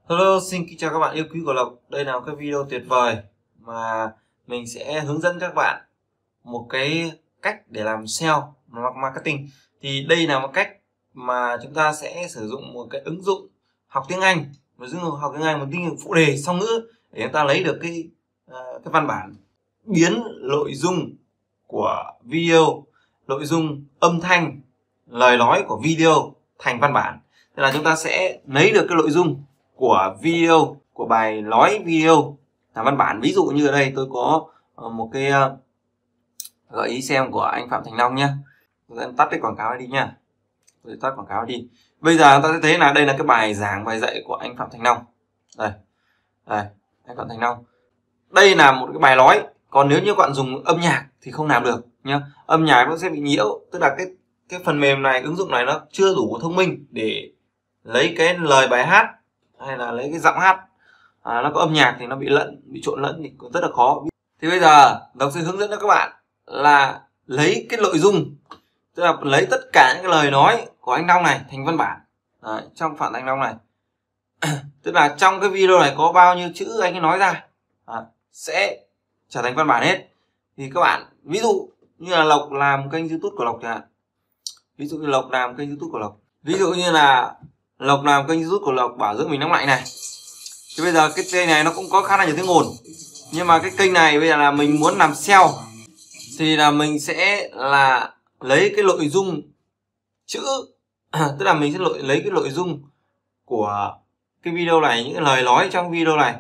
Hello, xin kính chào các bạn yêu quý của Lộc. Đây là một cái video tuyệt vời mà mình sẽ hướng dẫn các bạn một cái cách để làm SEO marketing. Thì đây là một cách mà chúng ta sẽ sử dụng một cái ứng dụng học tiếng Anh, một ứng dụng phụ đề song ngữ để chúng ta lấy được cái văn bản, biến nội dung của video, nội dung âm thanh, lời nói của video thành văn bản. Thế là chúng ta sẽ lấy được cái nội dung của video, của bài nói video là văn bản. Ví dụ như ở đây tôi có một cái gợi ý xem của anh Phạm Thành Long nhé. Tôi sẽ tắt cái quảng cáo này đi nha. Tôi tắt quảng cáo đi. Bây giờ ta sẽ thấy là đây là cái bài giảng, bài dạy của anh Phạm Thành Long. Đây, anh Phạm Thành Long. Đây là một cái bài nói. Còn nếu như các bạn dùng âm nhạc thì không làm được nhá. Âm nhạc nó sẽ bị nhiễu, tức là cái phần mềm này, ứng dụng này nó chưa đủ thông minh để lấy cái lời bài hát hay là lấy cái giọng hát nó có âm nhạc thì nó bị trộn lẫn thì rất là khó. Thì bây giờ Lộc sẽ hướng dẫn cho các bạn là lấy cái nội dung, tức là lấy tất cả những cái lời nói của anh Long này thành văn bản. Đấy, trong Phạm Thành Long này tức là trong cái video này có bao nhiêu chữ anh ấy nói ra sẽ trở thành văn bản hết. Thì các bạn ví dụ như là Lộc làm kênh YouTube của Lộc chẳng hạn, ví dụ như Lộc làm kênh YouTube của Lộc, ví dụ như là Lộc làm kênh YouTube của Lộc bảo dưỡng mình nóng lạnh này. Thì bây giờ cái kênh này nó cũng có khá là nhiều tiếng ồn, nhưng mà cái kênh này bây giờ là mình muốn làm SEO thì là mình sẽ là lấy cái nội dung chữ tức là mình sẽ lấy cái nội dung của cái video này, những cái lời nói trong video này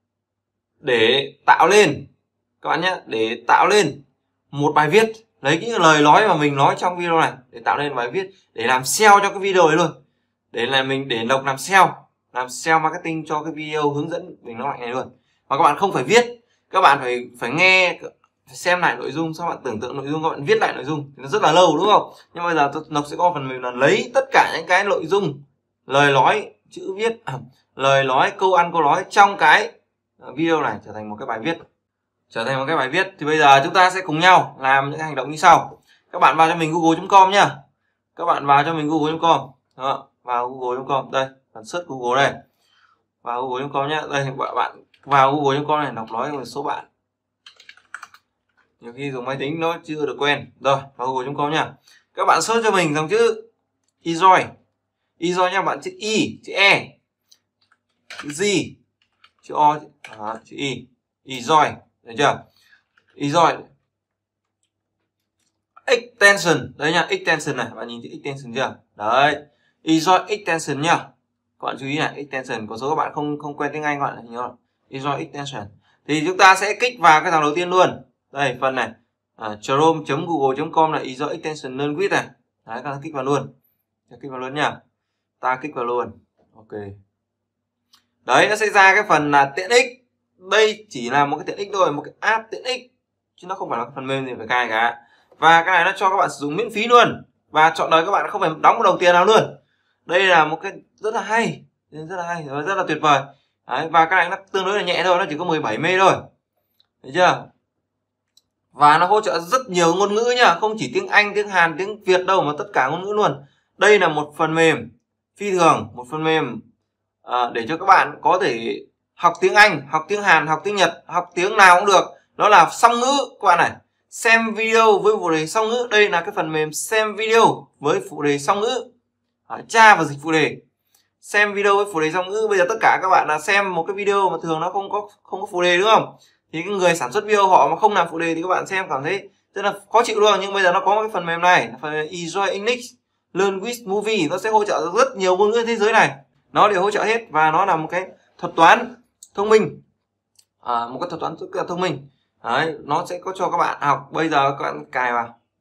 để tạo lên các bạn nhé, để tạo lên một bài viết, lấy những lời nói mà mình nói trong video này để tạo lên bài viết để làm SEO cho cái video ấy luôn. Để Lộc làm SEO marketing cho cái video hướng dẫn mình nóng lạnh này luôn. Mà các bạn không phải viết, các bạn phải nghe, phải xem lại nội dung, sau bạn tưởng tượng nội dung, các bạn viết lại nội dung thì nó rất là lâu đúng không? Nhưng bây giờ Lộc sẽ có phần mềm là lấy tất cả những cái nội dung, lời nói, chữ viết, lời nói, câu ăn câu nói trong cái video này trở thành một cái bài viết. Thì bây giờ chúng ta sẽ cùng nhau làm những hành động như sau. Các bạn vào cho mình google.com nhá. Các bạn vào cho mình google.com. Vào google.com đây, phần search Google đây. Vào google.com nhá. Đây bạn vào google.com này, đọc nói một số bạn nhiều khi dùng máy tính nó chưa được quen. Rồi, vào google.com nhá. Các bạn search cho mình dòng chữ Ezoy. Ezoy nha bạn, chữ Y, chữ E, chữ G, chữ O, chữ Y. Ezoy, được chưa? Ezoy extension đấy nha, extension này, bạn nhìn chữ extension chưa? Đấy, Ezoy extension nhá. Các bạn chú ý này, extension, có số các bạn không quen tiếng Anh các bạn nhớ. Ezoy extension. Thì chúng ta sẽ kích vào cái dòng đầu tiên luôn. Đây, phần này. Chrome.google.com là Ezoy extension learn with này. Đấy, các bạn kích vào luôn. Kích vào luôn nha. Ta kích vào luôn. Ok. Đấy, nó sẽ ra cái phần là tiện ích. Đây chỉ là một cái tiện ích thôi, một cái app tiện ích chứ nó không phải là phần mềm gì phải cài cả. Và cái này nó cho các bạn sử dụng miễn phí luôn, và chọn đời các bạn không phải đóng một đồng tiền nào luôn. Đây là một cái rất là hay và rất là tuyệt vời. Đấy, và cái này nó tương đối là nhẹ thôi, nó chỉ có 17 MB thôi, thấy chưa? Và nó hỗ trợ rất nhiều ngôn ngữ nhá, không chỉ tiếng Anh, tiếng Hàn, tiếng Việt đâu mà tất cả ngôn ngữ luôn. Đây là một phần mềm phi thường, một phần mềm để cho các bạn có thể học tiếng Anh, học tiếng Hàn, học tiếng Nhật, học tiếng nào cũng được. Nó là song ngữ các bạn này. Xem video với phụ đề song ngữ. Đây là cái phần mềm xem video với phụ đề song ngữ. Tra và dịch phụ đề. Xem video với phụ đề song ngữ. Bây giờ tất cả các bạn là xem một cái video mà thường nó không có phụ đề đúng không? Thì cái người sản xuất video họ mà không làm phụ đề thì các bạn xem cảm thấy rất là khó chịu luôn. Nhưng bây giờ nó có một cái phần mềm này, phần Ezoy English Learn with Movie, nó sẽ hỗ trợ rất nhiều ngôn ngữ thế giới này. Nó đều hỗ trợ hết, và nó là một cái thuật toán thông minh, một cái thuật toán rất là thông minh. Đấy, nó sẽ có cho các bạn học. Bây giờ các bạn cài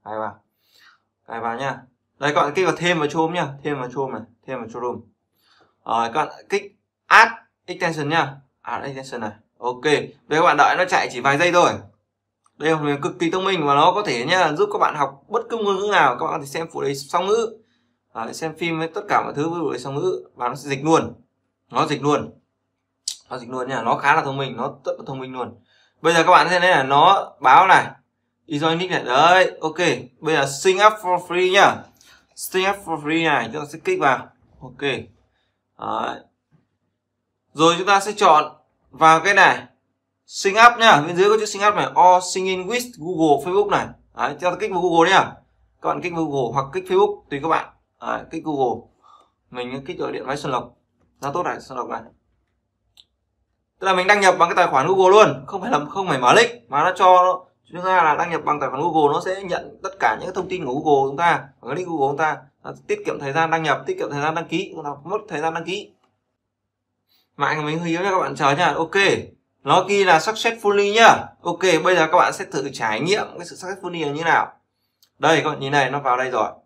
vào nha. Đây, các bạn kích vào thêm vào Chrome nhá, thêm vào Chrome. Các bạn kích add extension nhá, add extension này. Ok, đây các bạn đợi nó chạy chỉ vài giây thôi. Đây là một cực kỳ thông minh và nó có thể nhá giúp các bạn học bất cứ ngôn ngữ nào. Các bạn có thể xem phụ đề song ngữ, xem phim với tất cả mọi thứ với phụ đề song ngữ, và nó sẽ dịch luôn. Nó dịch luôn nha, nó khá là thông minh, nó rất là thông minh luôn. Bây giờ các bạn thấy là nó báo này Ezoy English này. Đấy, ok. Bây giờ sign up for free nhá. Sign up for free này, chúng ta sẽ kích vào. Ok. Đấy. Rồi chúng ta sẽ chọn vào cái này sync up nhá, bên dưới có chữ sync up này, or sync in with Google, Facebook này. Đấy, cho ta kích vào Google nhá. Các bạn kích vào Google hoặc kích Facebook tùy các bạn. Đấy, kích Google. Mình kích ở điện máy Xuân Lộc. Ra tốt này, Xuân Lộc này. Tức là mình đăng nhập bằng cái tài khoản Google luôn, không phải mở link mà nó cho chúng ta là đăng nhập bằng tài khoản Google, nó sẽ nhận tất cả những thông tin của Google chúng ta, cái link Google chúng ta, tiết kiệm thời gian đăng nhập, tiết kiệm thời gian đăng ký, chúng ta mất thời gian đăng ký. Mạng của mình hơi yếu nha các bạn, chờ nha. Ok, nó ghi là successfully nhá. Ok, bây giờ các bạn sẽ thử trải nghiệm cái sự successfully là như nào. Đây các bạn nhìn này, nó vào đây rồi.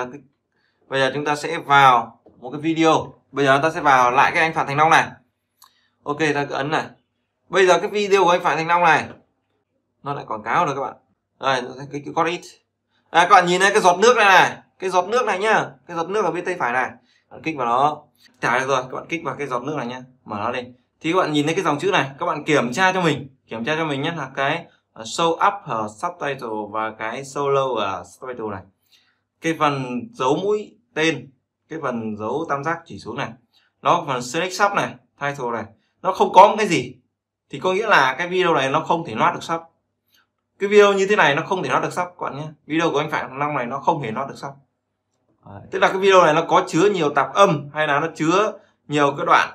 Bây giờ chúng ta sẽ vào một cái video. Bây giờ chúng ta sẽ vào lại cái anh Phạm Thành Long này. Ok, ta cứ ấn này. Bây giờ cái video của anh Phạm Thành Long này nó lại quảng cáo rồi các bạn. Đây, cái got it. Các bạn nhìn thấy cái giọt nước này này, cái giọt nước này nhá, cái giọt nước ở bên tay phải này. Bạn kích vào nó. Trả được rồi, các bạn kích vào cái giọt nước này nhá, mở nó lên. Thì các bạn nhìn thấy cái dòng chữ này, các bạn kiểm tra cho mình nhé, là cái show up subtitle và cái show low subtitle này. Cái phần dấu mũi tên, cái phần dấu tam giác chỉ xuống này, nó có phần select sub này, title này, nó không có một cái gì thì có nghĩa là cái video này nó không thể loát được sub. Cái video như thế này nó không thể loát được sub các bạn nhé. Video của anh Phạm Thành Long này nó không hề loát được sub. Tức là cái video này nó có chứa nhiều tạp âm, hay là nó chứa nhiều cái đoạn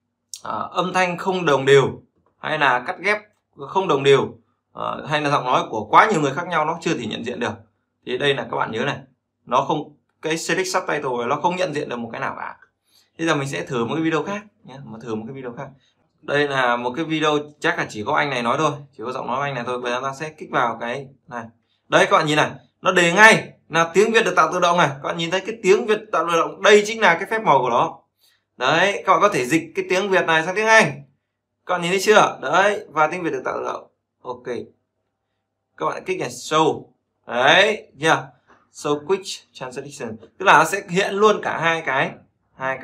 âm thanh không đồng đều, hay là cắt ghép không đồng đều, hay là giọng nói của quá nhiều người khác nhau, nó chưa thể nhận diện được. Thì đây là các bạn nhớ này, nó không, cái select subtitle này nó không nhận diện được một cái nào cả. Bây giờ mình sẽ thử một cái video khác nhé, thử một cái video khác. Đây là một cái video chắc là chỉ có anh này nói thôi, chỉ có giọng nói của anh này thôi. Bây giờ ta sẽ kích vào cái này. Đấy các bạn nhìn này, nó đề ngay là tiếng Việt được tạo tự động này. Các bạn nhìn thấy cái tiếng Việt tạo tự động, đây chính là cái phép màu của nó. Đấy, các bạn có thể dịch cái tiếng Việt này sang tiếng Anh. Các bạn nhìn thấy chưa? Đấy, và tiếng Việt được tạo tự động. Ok. Các bạn kích này show. Đấy, yeah. Show quick translation. Tức là nó sẽ hiện luôn cả hai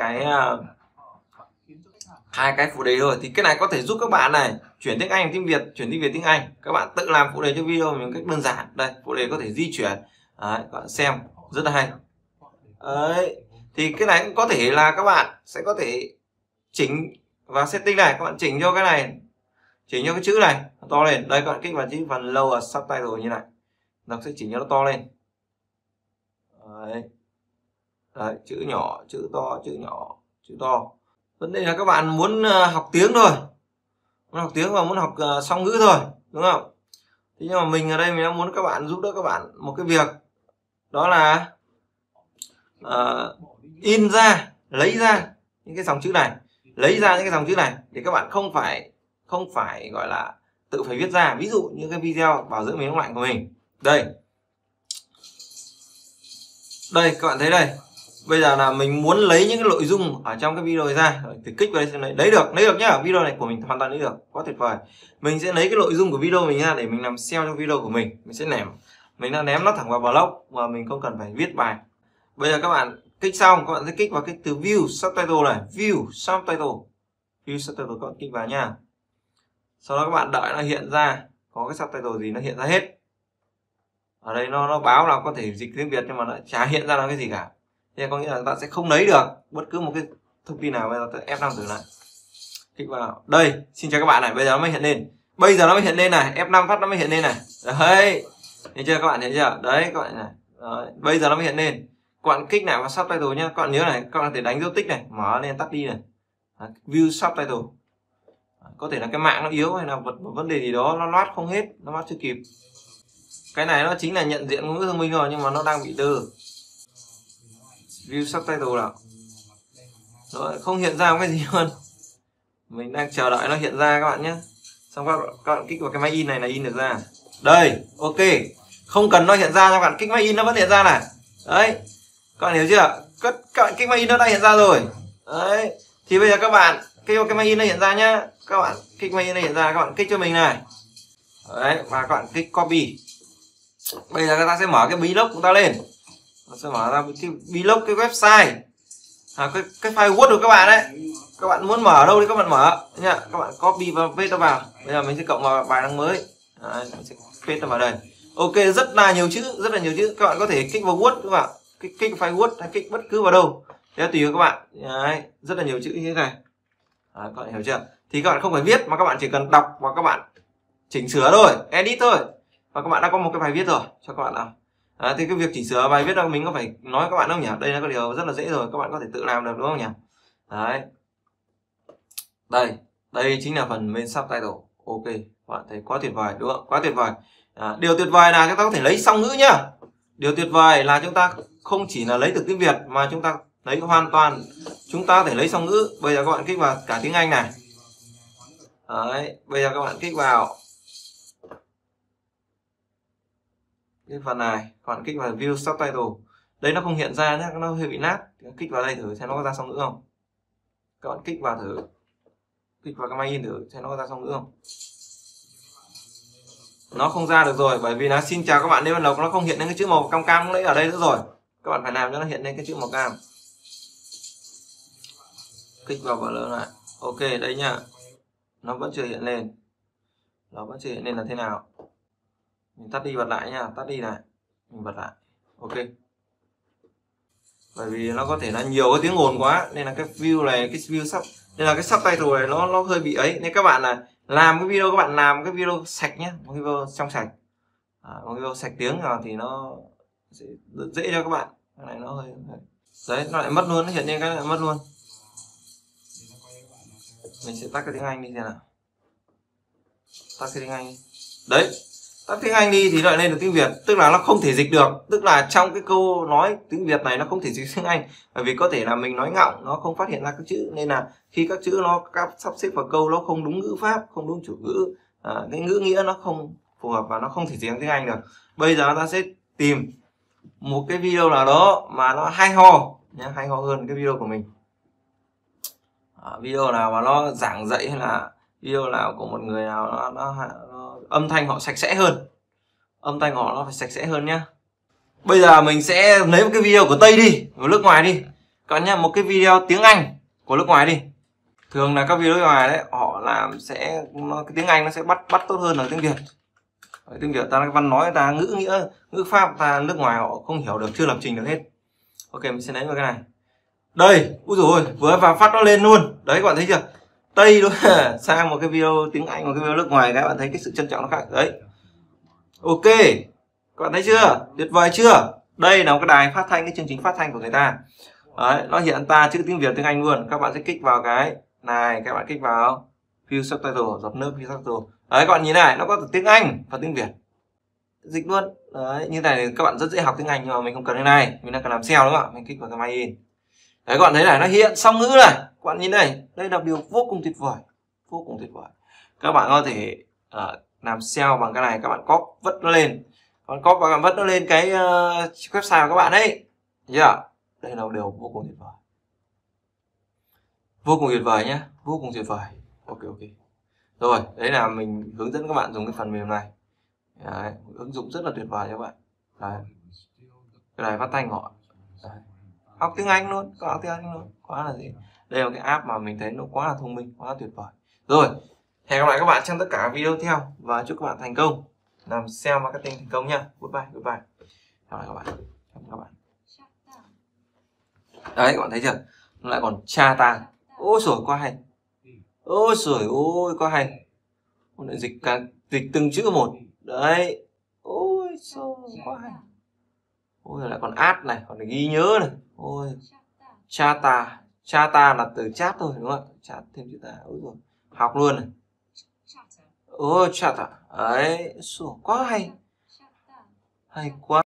cái phụ đề thôi. Thì cái này có thể giúp các bạn này chuyển tiếng Anh tiếng Việt, chuyển tiếng Việt tiếng Anh. Các bạn tự làm phụ đề cho video mình một cách đơn giản. Đây, phụ đề có thể di chuyển. Đấy, các bạn xem rất là hay. Đấy, thì cái này cũng có thể là các bạn sẽ có thể chỉnh vào setting này, các bạn chỉnh cho cái này, chỉnh cho cái chữ này nó to lên. Đây các bạn kích vào chữ phần lower subtitle như này, nó sẽ chỉnh cho nó to lên. Đấy. Đấy, chữ nhỏ, chữ to, chữ nhỏ, chữ to. Vấn đề là các bạn muốn học tiếng thôi, muốn học tiếng và muốn học song ngữ thôi, đúng không? Thế nhưng mà mình ở đây mình đang muốn các bạn giúp đỡ các bạn một cái việc, đó là in ra, lấy ra những cái dòng chữ này, lấy ra những cái dòng chữ này để các bạn không phải gọi là tự phải viết ra. Ví dụ như cái video bảo dưỡng miếng lạnh của mình đây, các bạn thấy đây. Bây giờ là mình muốn lấy những cái nội dung ở trong cái video này ra, thì kích vào đây xem lấy được nhá. Video này của mình hoàn toàn lấy được, quá tuyệt vời. Mình sẽ lấy cái nội dung của video mình ra để mình làm SEO trong video của mình. Mình sẽ ném nó thẳng vào blog mà mình không cần phải viết bài. Bây giờ các bạn kích xong, các bạn sẽ kích vào cái từ view subtitle này, view subtitle, các bạn kích vào nha. Sau đó các bạn đợi nó hiện ra, có cái subtitle gì nó hiện ra hết. Ở đây nó báo là có thể dịch tiếng Việt nhưng mà nó chả hiện ra là cái gì cả. Thế có nghĩa là bạn sẽ không lấy được bất cứ một cái thông tin nào. Bây giờ F5 thử lại, kích vào đây, xin chào các bạn này. Bây giờ nó mới hiện lên, này, F5 phát nó mới hiện lên này. Đấy, thấy chưa các bạn, thấy chưa? Đấy các bạn này. Đấy, bây giờ nó mới hiện lên. Các bạn kích lại vào subtitle nhá. Các bạn nhớ này, các bạn có thể đánh dấu tích này, mở lên tắt đi này. Đấy, view subtitle. Có thể là cái mạng nó yếu hay là vấn đề gì đó, nó loát không hết, nó loát chưa kịp. Cái này nó chính là nhận diện ngôn ngữ thông minh rồi, nhưng mà nó đang bị đơ. View subtitle nào, nó không hiện ra cái gì luôn. Mình đang chờ đợi nó hiện ra các bạn nhé. Xong các bạn kích vào cái máy in này là in được ra. Đây, ok. Không cần nó hiện ra, các bạn kích máy in nó vẫn hiện ra này. Đấy, các bạn hiểu chưa? Các bạn kích máy in nó đã hiện ra rồi. Đấy, thì bây giờ các bạn kích vào cái máy in nó hiện ra nhá. Các bạn kích máy in nó hiện ra, các bạn kích cho mình này. Đấy, và các bạn kích copy. Bây giờ chúng ta sẽ mở cái blog của chúng ta lên. Nó sẽ mở ra cái blog, cái website, cái file Word của các bạn đấy. Các bạn muốn mở đâu thì các bạn mở nha. Các bạn copy và paste nó vào. Bây giờ mình sẽ cộng vào bài đăng mới. Đấy, mình sẽ paste nó vào đây. Ok, rất là nhiều chữ. Các bạn có thể kích vào Word các bạn, kích file Word hay kích bất cứ vào đâu, theo tùy các bạn. Đấy, rất là nhiều chữ như thế này. Đấy, các bạn hiểu chưa? Thì các bạn không phải viết mà các bạn chỉ cần đọc và các bạn chỉnh sửa thôi, edit thôi, và các bạn đã có một cái bài viết rồi cho các bạn nào. Đấy, thì cái việc chỉnh sửa bài viết đó mình có phải nói các bạn đâu nhỉ? Đây là cái điều rất là dễ rồi, các bạn có thể tự làm được đúng không nhỉ? Đấy, đây chính là phần main subtitle. Ok, các bạn thấy quá tuyệt vời đúng không? Quá tuyệt vời. Điều tuyệt vời là chúng ta có thể lấy song ngữ nhá. Điều tuyệt vời là chúng ta không chỉ là lấy được tiếng Việt mà chúng ta lấy hoàn toàn, chúng ta có thể lấy song ngữ. Bây giờ các bạn kích vào cả tiếng Anh này. Đấy, bây giờ các bạn kích vào cái phần này, các bạn kích vào view subtitle. Đây nó không hiện ra nhé, nó hơi bị nát. Kích vào đây thử xem nó có ra song ngữ không. Các bạn kích vào thử, kích vào cái máy in thử xem nó có ra song ngữ không. Nó không ra được rồi, bởi vì là xin chào các bạn, nên nó không hiện lên cái chữ màu cam cam đấy ở đây nữa rồi. Các bạn phải làm cho nó hiện lên cái chữ màu cam. Kích vào blur lại. Ok đấy nhá. Nó vẫn chưa hiện lên. Nó vẫn chưa hiện lên là thế nào? Mình tắt đi bật lại nha, tắt đi này. Mình bật lại. Ok. Bởi vì nó có thể là nhiều cái tiếng ồn quá nên là cái view này, cái view sub, nên là cái subtitle này nó hơi bị ấy, nên các bạn là làm cái video, các bạn làm cái video sạch nhé, một cái video trong sạch, một cái video sạch tiếng nào thì nó sẽ dễ cho các bạn. Cái này nó hơi đấy, nó lại mất luôn, nó hiện lên cái lại mất luôn. Mình sẽ tắt cái tiếng Anh đi xem nào, tắt cái tiếng Anh đi. Đấy, tắt tiếng Anh đi thì lại lên được tiếng Việt, tức là nó không thể dịch được, tức là trong cái câu nói tiếng Việt này nó không thể dịch tiếng Anh, bởi vì có thể là mình nói ngọng nó không phát hiện ra các chữ, nên là khi các chữ nó sắp xếp vào câu nó không đúng ngữ pháp, không đúng chủ ngữ, cái ngữ nghĩa nó không phù hợp và nó không thể dịch tiếng Anh được. Bây giờ ta sẽ tìm một cái video nào đó mà nó hay ho nhé, hay ho hơn cái video của mình. Video nào mà nó giảng dạy hay là video nào của một người nào nó âm thanh họ sạch sẽ hơn, âm thanh họ nó phải sạch sẽ hơn nhá. Bây giờ mình sẽ lấy một cái video của Tây đi, của nước ngoài đi các bạn nhá, một cái video tiếng Anh của nước ngoài đi. Thường là các video nước ngoài đấy họ làm sẽ cái tiếng Anh nó sẽ bắt tốt hơn là tiếng Việt. Tiếng Việt ta văn nói, ta ngữ nghĩa, ngữ pháp ta nước ngoài họ không hiểu được, chưa lập trình được hết. Ok, mình sẽ lấy vào cái này. Đây, úi dồi ôi, vừa vào phát nó lên luôn. Đấy các bạn thấy chưa? Tây luôn. Sang một cái video tiếng Anh, một cái video nước ngoài, các bạn thấy cái sự trân trọng nó khác. Đấy. Ok. Các bạn thấy chưa? Tuyệt vời chưa? Đây là một cái đài phát thanh, cái chương trình phát thanh của người ta. Đấy, nó hiện ta chữ tiếng Việt, tiếng Anh luôn. Các bạn sẽ kích vào cái này, các bạn kích vào view subtitle, dọc nước view subtitle. Đấy, các bạn nhìn này, nó có tiếng Anh và tiếng Việt. Dịch luôn. Đấy, như này thì các bạn rất dễ học tiếng Anh, nhưng mà mình không cần cái này, mình đang cần làm SEO đúng không ạ? Mình kích vào cái máy in. Đấy, các bạn thấy này, nó hiện song ngữ này, các bạn nhìn đây, đây là điều vô cùng tuyệt vời, vô cùng tuyệt vời. Các bạn có thể làm SEO bằng cái này, các bạn copy vứt nó lên, còn copy và vứt nó lên cái website của các bạn ấy, đây là một điều vô cùng tuyệt vời, vô cùng tuyệt vời nhé, vô cùng tuyệt vời. Ok, rồi đấy là mình hướng dẫn các bạn dùng cái phần mềm này. Đấy, ứng dụng rất là tuyệt vời cho các bạn. Đấy, cái này phát thanh họ. Đấy. Học tiếng Anh luôn, có học tiếng Anh luôn, quá là gì. Đây là cái app mà mình thấy nó quá là thông minh, quá là tuyệt vời. Rồi, hẹn gặp lại các bạn trong tất cả các video tiếp theo và chúc các bạn thành công làm SEO marketing thành công nha. Goodbye. Hẹn gặp lại các bạn. Đấy, các bạn thấy chưa? Nó lại còn cha ta. Ôi trời, quá hay. Ôi trời ơi, quá hay. Nó lại dịch từng chữ một. Đấy. Ôi trời, quá hay. Ôi lại còn add này, còn ghi nhớ này. Ôi, cha ta là từ chat thôi đúng không ạ? Chat thêm chữ ta. Ôi rồi, học luôn này. Ôi chat à. Đấy, quá hay. Hay quá.